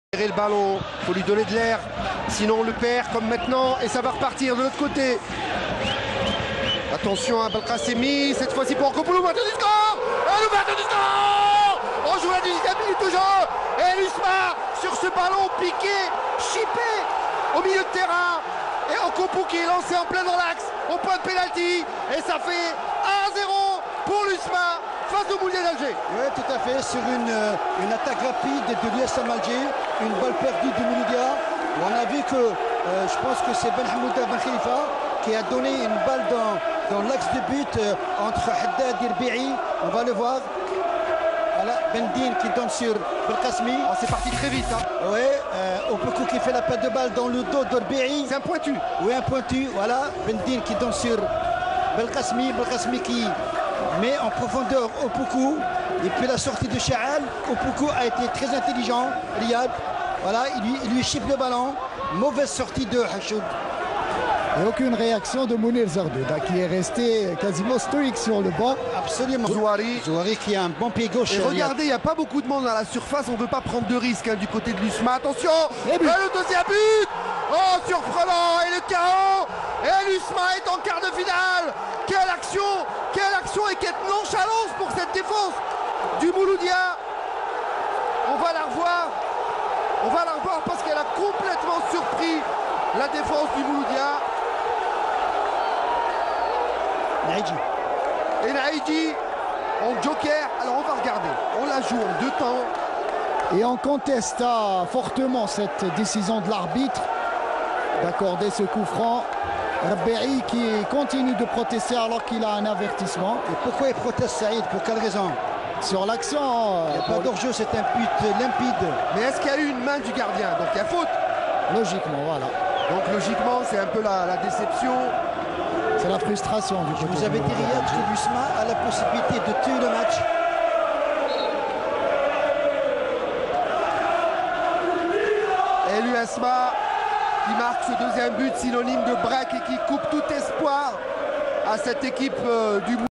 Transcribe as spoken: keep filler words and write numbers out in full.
Le ballon, faut lui donner de l'air, sinon on le perd comme maintenant et ça va repartir de l'autre côté. Attention à Belkacemi, cette fois-ci pour Kopo, l'ouverture du score. Et l'ouverture du score. On joue la deuxième minute au jeu et l'Usma sur ce ballon piqué, chippé au milieu de terrain et Kopo qui est lancé en plein dans l'axe au point de pénalty et ça fait un à zéro pour l'Usma face au Moulia d'Alger. Oui, tout à fait, sur une, une attaque rapide de l'U S M Alger, une balle perdue du Mouloudia. On a vu que, euh, je pense que c'est Ben Hamouda Ben Khalifa qui a donné une balle dans, dans l'axe de but euh, entre Haddad et Rbi'i. On va le voir. Voilà, Bendine qui donne sur Belkacemi. Oh, c'est parti très vite. Hein. Oui, euh, Opoku qui fait la patte de balle dans le dos de Rbi'i. C'est un pointu. Oui, un pointu. Voilà, Bendine qui donne sur Belkacemi. Belkacemi qui met en profondeur Opoku. Et puis la sortie de Chaal, Opoku a été très intelligent. Riyad, voilà, il lui, il lui chipe le ballon. Mauvaise sortie de Hachoud. Et aucune réaction de Mounir Zardouda qui est resté quasiment stoïque sur le banc. Absolument. Zouari. Zouari qui a un bon pied gauche. Et regardez, il n'y a pas beaucoup de monde dans la surface. On ne veut pas prendre de risques hein, du côté de l'Usma. Attention, et le deuxième but. Oh, surprenant. Et le K O. Et l'Usma est en quart de finale. Quelle action. Quelle action et quelle nonchalance pour cette défense du Mouloudia. On va la revoir. On va la revoir parce qu'elle a complètement surpris la défense du Mouloudia. Naïdji. Et Naïdji en joker. Alors on va regarder. On la joue en deux temps. Et on contesta fortement cette décision de l'arbitre d'accorder ce coup franc. Rbi'i qui continue de protester alors qu'il a un avertissement. Et pourquoi il proteste, Saïd? Pour quelle raison? Sur l'action. Il n'y a pas d'hors-jeu, c'est un but limpide. Mais est-ce qu'il y a eu une main du gardien? Donc il y a faute. Logiquement, voilà. Donc logiquement, c'est un peu la, la déception. C'est la frustration du Je côté vous avais dit, Riyad, que l'Usma a la possibilité de tuer le match. Et l'Usma qui marque ce deuxième but synonyme de break et qui coupe tout espoir à cette équipe euh, du